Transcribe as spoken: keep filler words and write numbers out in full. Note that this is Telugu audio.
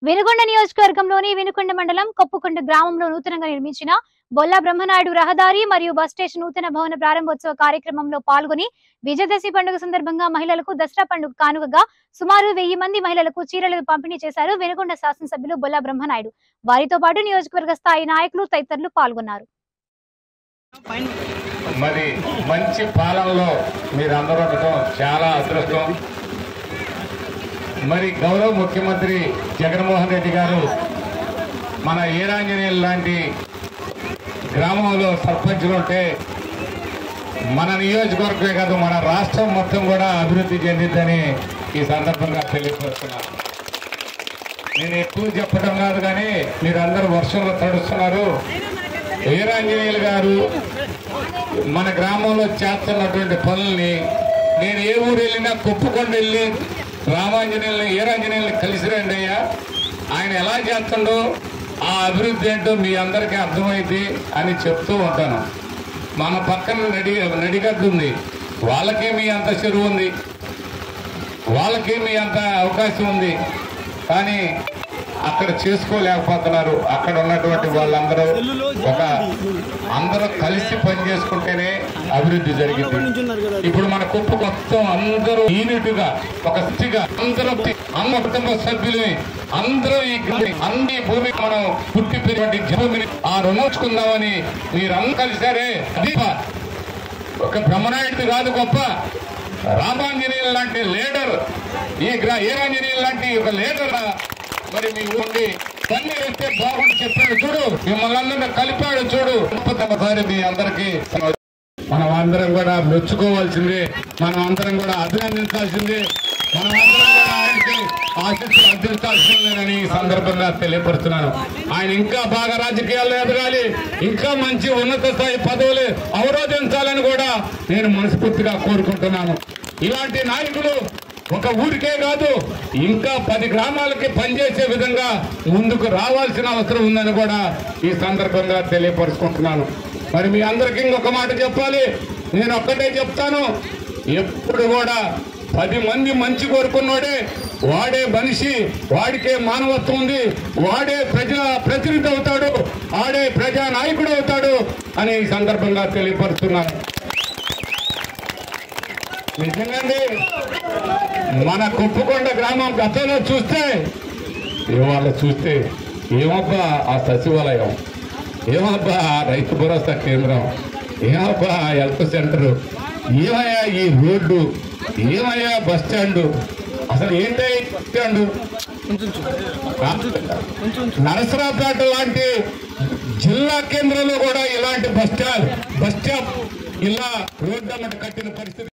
వినుకొండ నియోజకవర్గంలోని వినుకొండ మండలం కొప్పుకొండ గ్రామంలో నూతనంగా నిర్మించిన బొల్ల బ్రహ్మనాయుడు రహదారి మరియు బస్ స్టేషన్ నూతన భవన ప్రారంభోత్సవ కార్యక్రమంలో పాల్గొని విజయదశమి పండుగ సందర్భంగా మహిళలకు దసరా పండుగ కానుకగా సుమారు వెయ్యి మంది మహిళలకు చీరలను పంపిణీ చేశారు వినుకొండ శాసనసభ్యులు బొల్ల బ్రహ్మనాయుడు. వారితో పాటు నియోజకవర్గ స్థాయి నాయకులు తదితరులు పాల్గొన్నారు. మరి మంచి పాలనలో మీరందరూ ఉండటం చాలా అదృష్టం. మరి గౌరవ ముఖ్యమంత్రి జగన్మోహన్ రెడ్డి గారు మన ఈరాంజనేయులు లాంటి గ్రామంలో సర్పంచులు ఉంటే మన నియోజకవర్గమే కాదు మన రాష్ట్రం మొత్తం కూడా అభివృద్ధి చెందిద్దని ఈ సందర్భంగా తెలియపరుస్తున్నారు. నేను ఎక్కువ చెప్పడం కాదు కానీ మీరందరూ వర్షంలో తడుస్తున్నారు. ఈరాంజనేయులు గారు మన గ్రామంలో చేస్తున్నటువంటి పనుల్ని నేను ఏ ఊరు వెళ్ళినా కొప్పుకొండ వెళ్ళి రామాంజనేయుల్ని ఈరాంజనేయుల్ని కలిసి రండి అయ్యా, ఆయన ఎలా చేస్తుండో ఆ అభివృద్ధి ఏంటో మీ అందరికీ అర్థమైంది అని చెప్తూ ఉంటాను. మన పక్కన నడి నడిగడ్డ ఉంది, వాళ్ళకి మీ అంత చెరువు ఉంది, వాళ్ళకి మీ అంత అవకాశం ఉంది, కానీ అక్కడ చేసుకోలేకపోతున్నారు. అక్కడ ఉన్నటువంటి వాళ్ళందరూ ఒక అందరూ కలిసి పని చేసుకుంటేనే అభివృద్ధి జరిగింది. ఇప్పుడు మన కుప్ప మొత్తం అందరూ యూనిట్ గా ఒక స్థితిగా అందరూ అమ్మ కుటుంబ సభ్యులని అందరూ ఈ అన్ని భూమి మనం పుట్టి పెరిగినటువంటి భూమిని ఆ రుణోచుకుందామని మీరందరూ కలిసారే. అది ఒక బ్రహ్మనాయుడు కాదు, గొప్ప రామాంజనేయులు లాంటి లీడర్, ఈ ఈరాంజనేయులు లాంటి ఒక లీడర్ మరి మీ ఊరి పని వేస్తే బాగుండి చెప్పాడు చూడు, మిమ్మల్ని అందరినీ కలిపాడు చూడు. ఒకసారి మీ అందరికీ మనం అందరం కూడా మెచ్చుకోవాల్సిందే, మనం అందరం కూడా అభినందించాల్సిందే, మనం అందరం కూడా ఆయనకి ఆశీస్సులు అందించాల్సిందేనని ఈ సందర్భంగా తెలియపరుస్తున్నాను. ఆయన ఇంకా బాగా రాజకీయాల్లో ఎదగాలి, ఇంకా మంచి ఉన్నత స్థాయి పదవులు అవరోధించాలని కూడా నేను మనస్ఫూర్తిగా కోరుకుంటున్నాను. ఇలాంటి నాయకులు ఒక ఊరికే కాదు ఇంకా పది గ్రామాలకి పనిచేసే విధంగా ముందుకు రావాల్సిన అవసరం ఉందని కూడా ఈ సందర్భంగా తెలియపరుచుకుంటున్నాను. మరి మీ అందరికీ ఇంకొక మాట చెప్పాలి, నేను ఒక్కటే చెప్తాను, ఎప్పుడు కూడా పది మంది మంచి కోరుకున్నాడే వాడే మనిషి, వాడికే మానవత్వం ఉంది, వాడే ప్రజా ప్రతినిధి అవుతాడు, వాడే ప్రజా నాయకుడు అవుతాడు అని ఈ సందర్భంగా తెలియపరుస్తున్నాను. నిజంగానే మన కొప్పుకొండ గ్రామం గతంలో చూస్తే ఇవాళ చూస్తే ఏమబ్బా ఆ సచివాలయం, ఏమబ్బా ఆ రైతు భరోసా కేంద్రం, ఏమబ్బా ఆ హెల్త్ సెంటరు, ఏమయ్యా ఈ రోడ్డు, ఏమయ్యా బస్ స్టాండు, అసలు ఏంటయ్యా బస్ స్టాండు, నరసరావుపేట లాంటి జిల్లా కేంద్రంలో కూడా ఇలాంటి బస్ స్టాండ్ బస్ స్టాప్ ఇలా రోడ్డు అన్నట్టు కట్టిన పరిస్థితి